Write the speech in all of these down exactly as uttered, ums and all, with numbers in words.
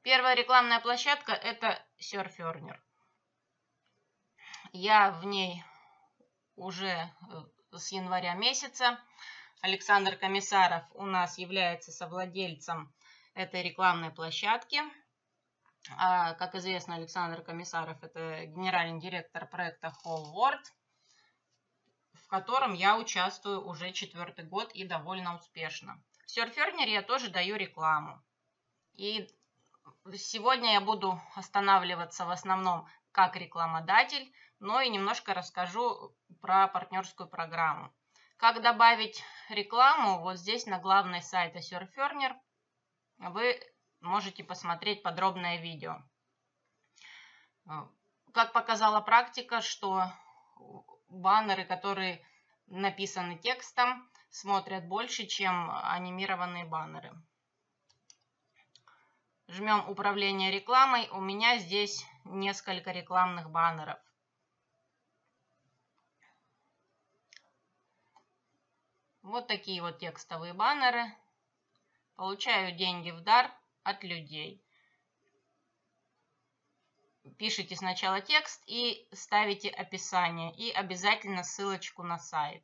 Первая рекламная площадка – это Surferner. Я в ней уже с января месяца. Александр Комиссаров у нас является совладельцем этой рекламной площадки. А, как известно, Александр Комиссаров – это генеральный директор проекта Whole World, в котором я участвую уже четвертый год и довольно успешно. В Surferner я тоже даю рекламу. И сегодня я буду останавливаться в основном как рекламодатель, но и немножко расскажу про партнерскую программу. Как добавить рекламу, вот здесь на главной сайте Surferner вы можете посмотреть подробное видео. Как показала практика, что баннеры, которые написаны текстом, смотрят больше, чем анимированные баннеры. Жмем управление рекламой. У меня здесь несколько рекламных баннеров. Вот такие вот текстовые баннеры. Получаю деньги в дар от людей. Пишите сначала текст и ставите описание. И обязательно ссылочку на сайт.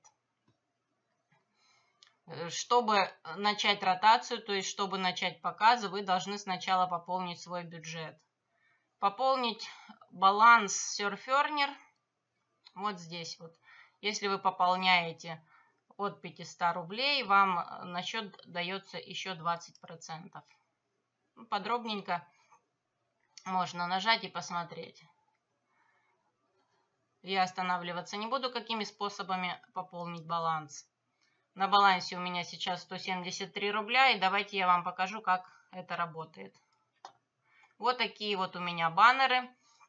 Чтобы начать ротацию, то есть чтобы начать показы, вы должны сначала пополнить свой бюджет. Пополнить баланс Surferner вот здесь вот. Если вы пополняете от пятисот рублей, вам на счет дается еще двадцать процентов. Подробненько можно нажать и посмотреть. Я останавливаться не буду, какими способами пополнить баланс. На балансе у меня сейчас сто семьдесят три рубля, и давайте я вам покажу, как это работает. Вот такие вот у меня баннеры.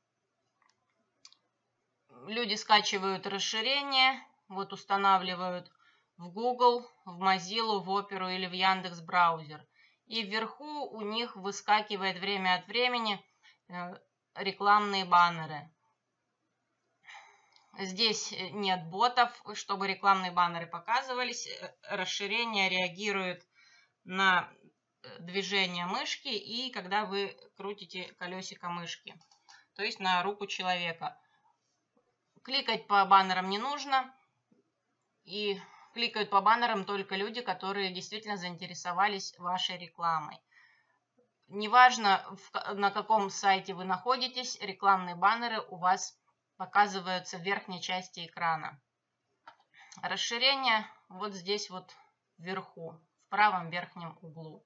Люди скачивают расширение, вот устанавливают в Google, в Mozilla, в Opera или в Яндекс браузер. И вверху у них выскакивает время от времени рекламные баннеры. Здесь нет ботов, чтобы рекламные баннеры показывались. Расширение реагирует на движение мышки и когда вы крутите колесико мышки, то есть на руку человека. Кликать по баннерам не нужно. И кликают по баннерам только люди, которые действительно заинтересовались вашей рекламой. Неважно, на каком сайте вы находитесь, рекламные баннеры у вас показываются в верхней части экрана. Расширение вот здесь вот вверху, в правом верхнем углу.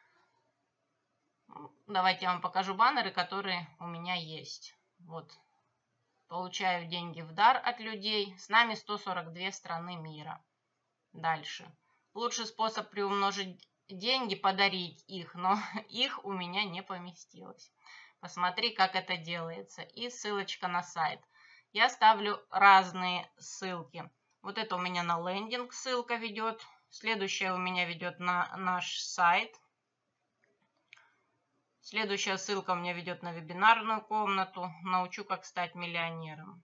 Давайте я вам покажу баннеры, которые у меня есть. Вот. Получаю деньги в дар от людей. С нами сто сорок две страны мира. Дальше. Лучший способ приумножить деньги — подарить их, но их у меня не поместилось. Посмотри, как это делается. И ссылочка на сайт. Я ставлю разные ссылки. Вот это у меня на лендинг ссылка ведет. Следующая у меня ведет на наш сайт. Следующая ссылка у меня ведет на вебинарную комнату. Научу, как стать миллионером.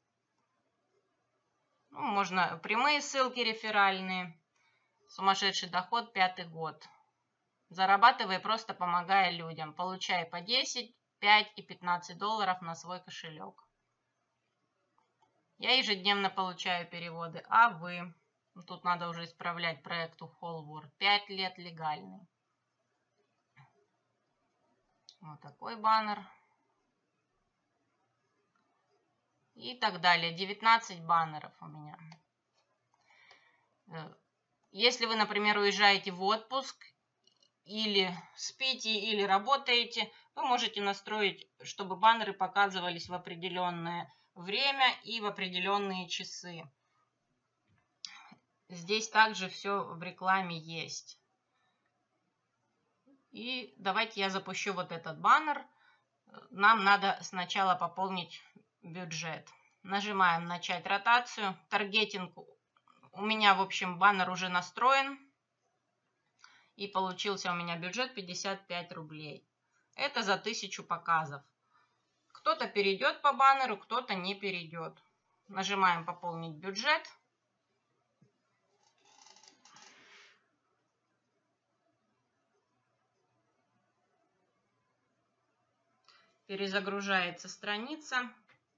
Ну, можно прямые ссылки реферальные. Сумасшедший доход, пятый год. Зарабатывай, просто помогая людям. Получай по десять, пять и пятнадцать долларов на свой кошелек. Я ежедневно получаю переводы. А вы? Тут надо уже исправлять проекту Whole World. пять лет легальный. Вот такой баннер. И так далее. девятнадцать баннеров у меня. Если вы, например, уезжаете в отпуск, или спите, или работаете, вы можете настроить, чтобы баннеры показывались в определенное время и в определенные часы. Здесь также все в рекламе есть. И давайте я запущу вот этот баннер. Нам надо сначала пополнить бюджет. Нажимаем «Начать ротацию». Таргетинг. У меня, в общем, баннер уже настроен. И получился у меня бюджет пятьдесят пять рублей. Это за тысячу показов. Кто-то перейдет по баннеру, кто-то не перейдет. Нажимаем «Пополнить бюджет». Перезагружается страница.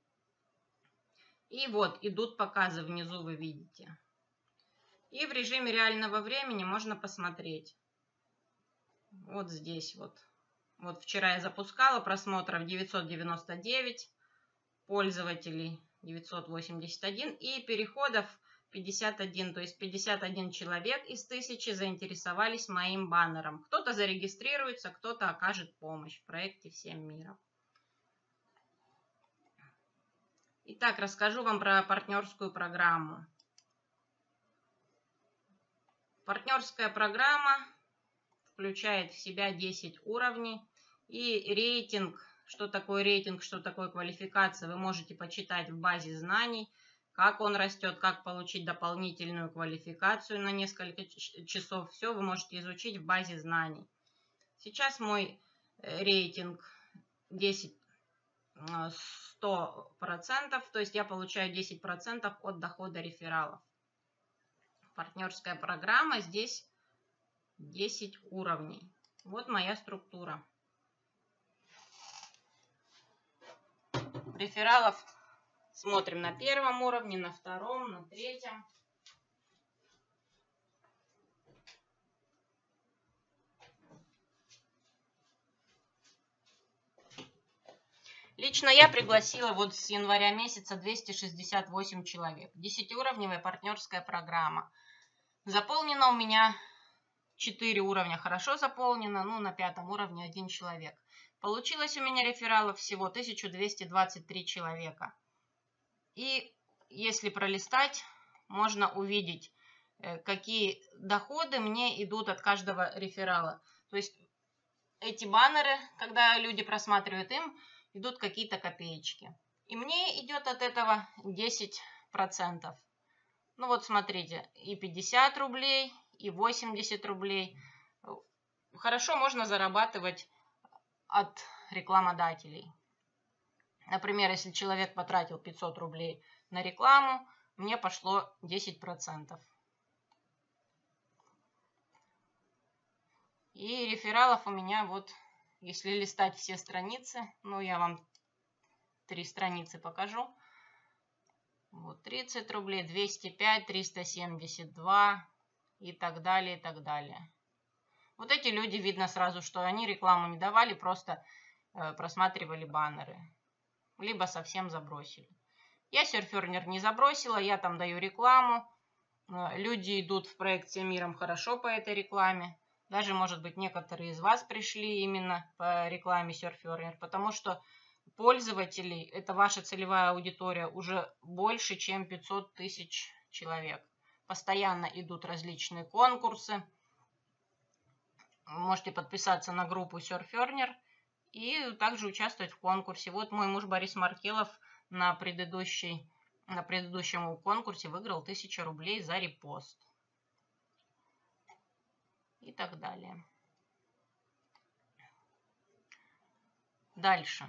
И вот идут показы внизу, вы видите. И в режиме реального времени можно посмотреть. Вот здесь вот. Вот вчера я запускала, просмотров девятьсот девяносто девять, пользователей девятьсот восемьдесят один и переходов пятьдесят один. То есть пятьдесят один человек из тысячи заинтересовались моим баннером. Кто-то зарегистрируется, кто-то окажет помощь в проекте «Всем миром». Итак, расскажу вам про партнерскую программу. Партнерская программа включает в себя десять уровней и рейтинг. Что такое рейтинг, что такое квалификация, вы можете почитать в базе знаний, как он растет, как получить дополнительную квалификацию на несколько часов. Все вы можете изучить в базе знаний. Сейчас мой рейтинг десять сто процентов, то есть я получаю десять процентов от дохода рефералов. Партнерская программа, здесь десять уровней. Вот моя структура. Рефералов смотрим на первом уровне, на втором, на третьем. Лично я пригласила вот с января месяца двести шестьдесят восемь человек. десятиуровневая партнерская программа. Заполнено у меня четыре уровня, хорошо заполнено, ну на пятом уровне один человек. Получилось у меня рефералов всего тысяча двести двадцать три человека. И если пролистать, можно увидеть, какие доходы мне идут от каждого реферала. То есть эти баннеры, когда люди просматривают, им идут какие-то копеечки. И мне идет от этого десять процентов. Ну вот смотрите, и пятьдесят рублей, и восемьдесят рублей. Хорошо можно зарабатывать от рекламодателей. Например, если человек потратил пятьсот рублей на рекламу, мне пошло десять процентов. И рефералов у меня вот, если листать все страницы, ну я вам три страницы покажу. Вот тридцать рублей, двести пять, триста семьдесят два и так далее, и так далее. Вот эти люди, видно сразу, что они рекламу не давали, просто э, просматривали баннеры. Либо совсем забросили. Я Surferner не забросила, я там даю рекламу. Э, люди идут в проект «Всем миром» хорошо по этой рекламе. Даже, может быть, некоторые из вас пришли именно по рекламе Surferner, потому что пользователей, это ваша целевая аудитория, уже больше, чем пятьсот тысяч человек. Постоянно идут различные конкурсы. Вы можете подписаться на группу Surferner и также участвовать в конкурсе. Вот мой муж Борис Маркелов на, предыдущей, на предыдущем конкурсе выиграл тысячу рублей за репост. И так далее. Дальше.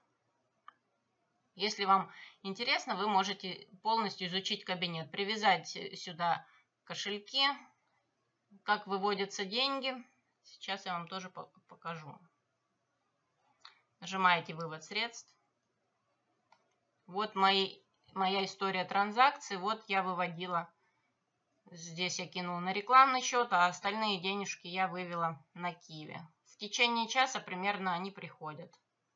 Если вам интересно, вы можете полностью изучить кабинет, привязать сюда кошельки, как выводятся деньги. Сейчас я вам тоже покажу. Нажимаете «Вывод средств». Вот мои, моя история транзакций. Вот я выводила. Здесь я кинула на рекламный счет, а остальные денежки я вывела на Киви. В течение часа примерно они приходят.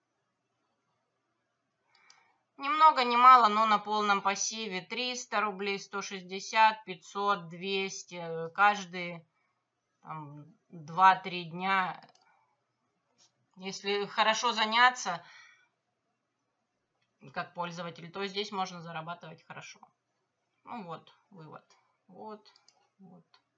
Ни много, ни мало, но на полном пассиве триста рублей, сто шестьдесят, пятьсот, двести. Каждые два-три дня. Если хорошо заняться, как пользователь, то здесь можно зарабатывать хорошо. Ну вот, вывод. Вот, вот,